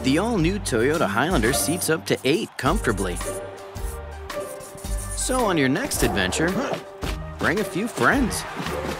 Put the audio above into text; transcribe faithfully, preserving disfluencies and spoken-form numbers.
The all-new Toyota Highlander seats up to eight comfortably. So on your next adventure, bring a few friends.